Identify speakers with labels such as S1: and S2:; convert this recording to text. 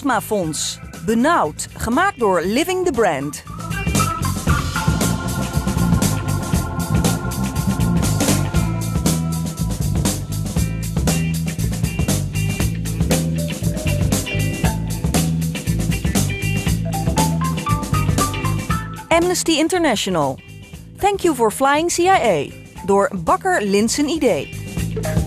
S1: Astmafonds. Benauwd, gemaakt door Living the Brand. Amnesty International. Thank you for flying CIA. Door Bakker Linsen ID.